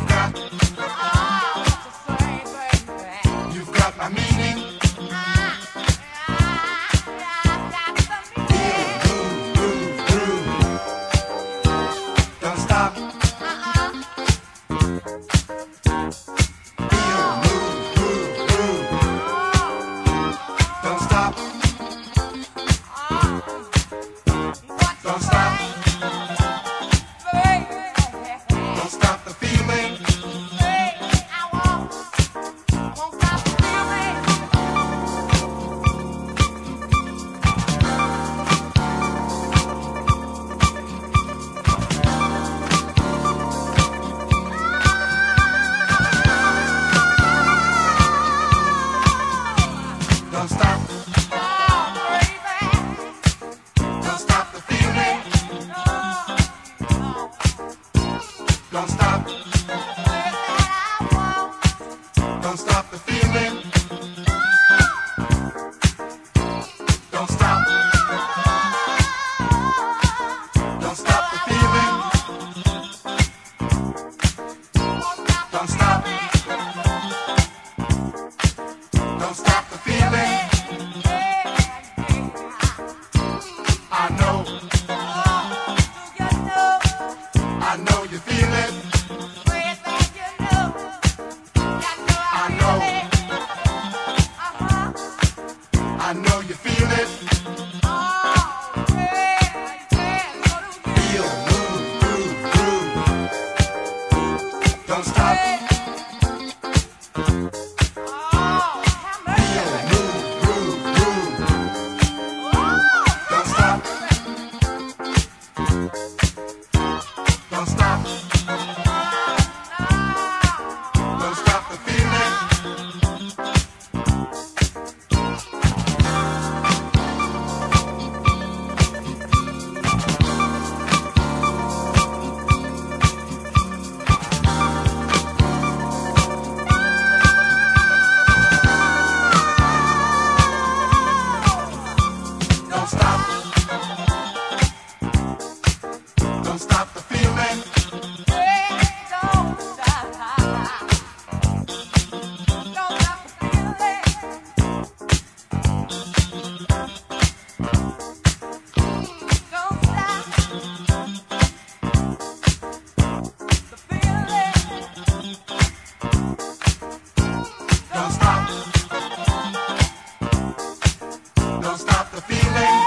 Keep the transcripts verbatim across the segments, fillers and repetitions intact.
got, you've got my meaning. Feel, move, groove, groove. Don't stop. Feel, move, groove, groove. Don't stop. Don't stop. Don't stop the feeling. Don't stop. Don't stop the feeling. Don't stop. Don't stop the feeling. Don't stop. Don't stop the feeling. Don't stop. Don't stop the feeling. I know. I know you feel it. I know. I know you feel it. Feel, move, groove, groove. Don't stop. Feel, move, groove, groove. Don't stop. Don't stop. Don't stop the feeling. Don't stop. Don't stop the feeling. Don't stop. Don't stop the feeling.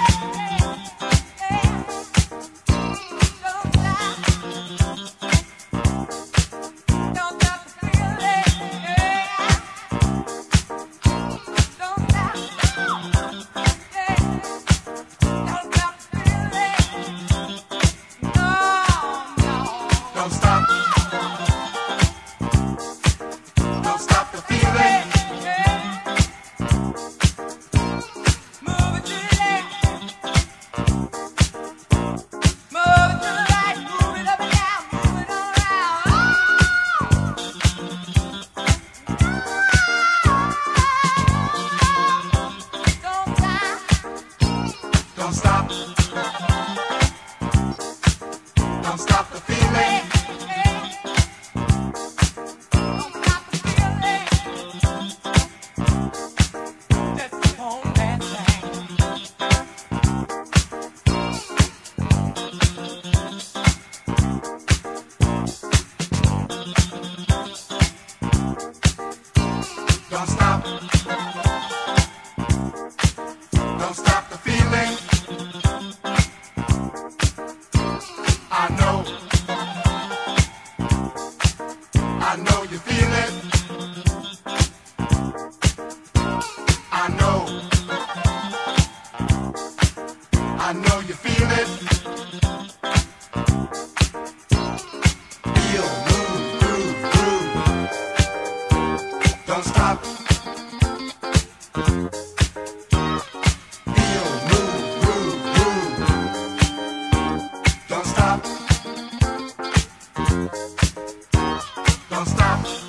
Don't stop. Don't stop the feeling. Don't stop. Don't stop the feeling. Don't stop. Don't stop the feeling. I know. I know you feel it. I know. I know you feel it. Feel, move, groove, groove. Don't stop. Feel, move, groove, groove. Don't stop. Don't stop.